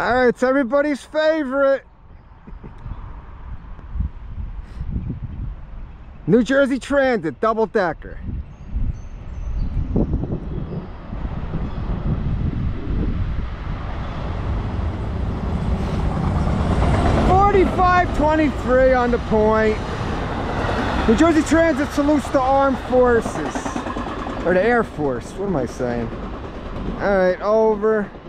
All right, it's everybody's favorite. New Jersey Transit, double-decker. $45.23 on the point. New Jersey Transit salutes the armed forces. Or the Air Force, what am I saying? All right, over.